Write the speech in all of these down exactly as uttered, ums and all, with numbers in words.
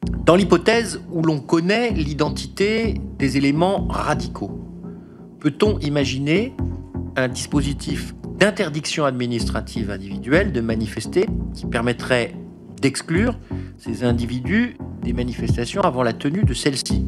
Dans l'hypothèse où l'on connaît l'identité des éléments radicaux, peut-on imaginer un dispositif d'interdiction administrative individuelle de manifester qui permettrait d'exclure ces individus des manifestations avant la tenue de celles-ci?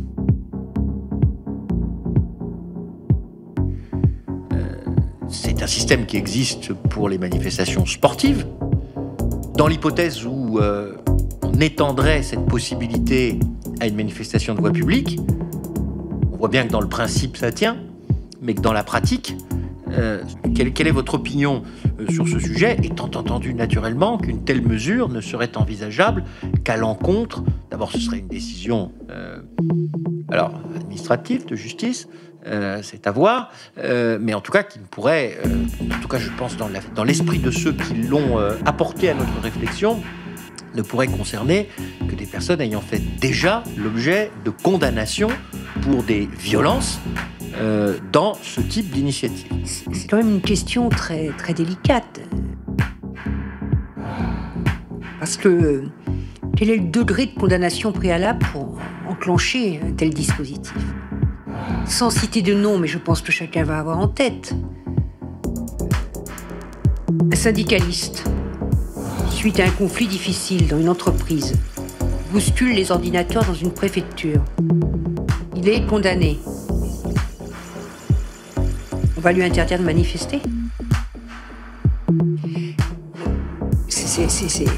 euh, C'est un système qui existe pour les manifestations sportives. Dans l'hypothèse où euh, on étendrait cette possibilité à une manifestation de voie publique, on voit bien que dans le principe ça tient, mais que dans la pratique, euh, quelle, quelle est votre opinion euh, sur ce sujet, étant entendu naturellement qu'une telle mesure ne serait envisageable qu'à l'encontre, d'abord ce serait une décision euh, alors, administrative, de justice, euh, c'est à voir, euh, mais en tout cas qui ne pourrait, euh, en tout cas je pense dans, la, dans l'esprit de ceux qui l'ont euh, apporté à notre réflexion, ne pourrait concerner que des personnes ayant fait déjà l'objet de condamnations pour des violences euh, dans ce type d'initiative. C'est quand même une question très, très délicate. Parce que quel est le degré de condamnation préalable pour enclencher un tel dispositif? Sans citer de nom, mais je pense que chacun va avoir en tête. Un syndicaliste, suite à un conflit difficile dans une entreprise, bouscule les ordinateurs dans une préfecture. Il est condamné. On va lui interdire de manifester? C'est... c'est, c'est...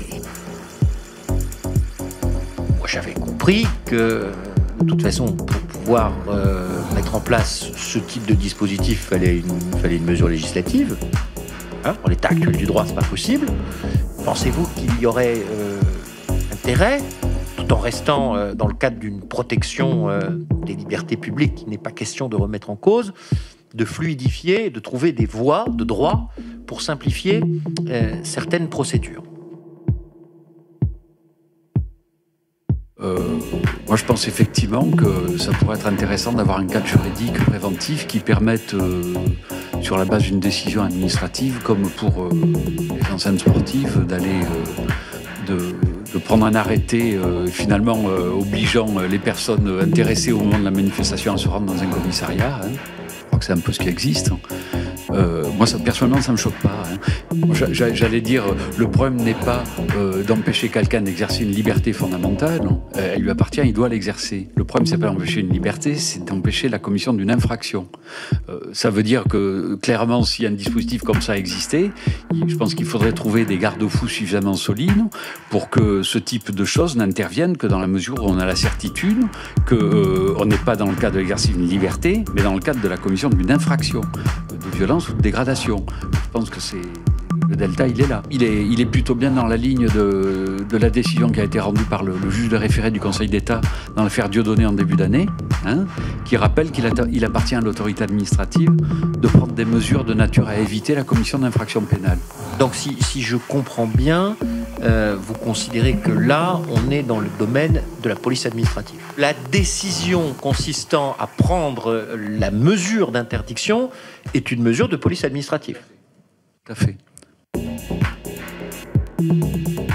Moi j'avais compris que de toute façon pour pouvoir euh, mettre en place ce type de dispositif, il fallait une, fallait une mesure législative. Hein, en l'état actuel du droit, c'est pas possible. Pensez-vous qu'il y aurait euh, intérêt, tout en restant euh, dans le cadre d'une protection euh, des libertés publiques qu'il n'est pas question de remettre en cause, de fluidifier, de trouver des voies de droit pour simplifier euh, certaines procédures? Euh, moi, je pense effectivement que ça pourrait être intéressant d'avoir un cadre juridique préventif qui permette, euh, sur la base d'une décision administrative, comme pour euh, les enceintes sportives, d'aller euh, de, de prendre un arrêté euh, finalement euh, obligeant les personnes intéressées au moment de la manifestation à se rendre dans un commissariat. Hein. Je crois que c'est un peu ce qui existe. Euh, moi, ça, personnellement, ça me choque pas. Hein. Moi, j'allais dire, le problème n'est pas euh, d'empêcher quelqu'un d'exercer une liberté fondamentale. Euh, elle lui appartient, il doit l'exercer. Le problème, c'est pas d'empêcher une liberté, c'est d'empêcher la commission d'une infraction. Euh, ça veut dire que, clairement, si un dispositif comme ça existait, je pense qu'il faudrait trouver des garde-fous suffisamment solides pour que ce type de choses n'interviennent que dans la mesure où on a la certitude qu'on euh, n'est pas dans le cadre de l'exercice d'une liberté, mais dans le cadre de la commission d'une infraction, de violence ou de dégradation. Je pense que c'est... Le delta, il est là. Il est, il est plutôt bien dans la ligne de, de la décision qui a été rendue par le, le juge de référé du Conseil d'État dans l'affaire Dieudonné en début d'année, hein, qui rappelle qu'il il appartient à l'autorité administrative de prendre des mesures de nature à éviter la commission d'infractions pénales. Donc si, si je comprends bien, euh, vous considérez que là, on est dans le domaine de la police administrative. La décision consistant à prendre la mesure d'interdiction est une mesure de police administrative. Tout à fait.